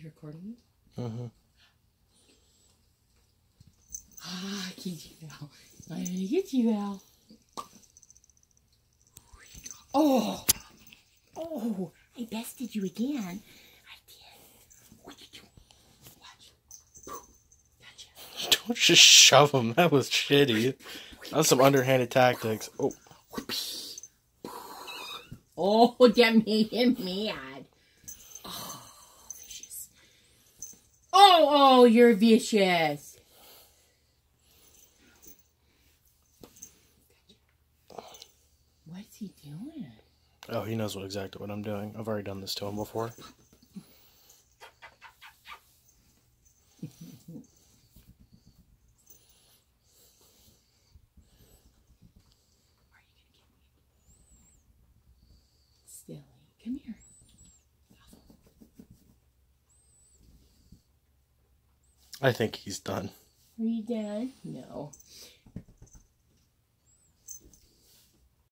recording? Mm-hmm. Ah, I get you, Val. I'm gonna get you, Val. Oh! Oh! I bested you again. I did. What did you do? Watch. Gotcha. Don't just shove him. That was shitty. That was some underhanded tactics. Oh. Oh, that made him mad. Oh, vicious. Oh, you're vicious. What's he doing? Oh, he knows exactly what I'm doing. I've already done this to him before. Silly. Come here. I think he's done. Are you done? No.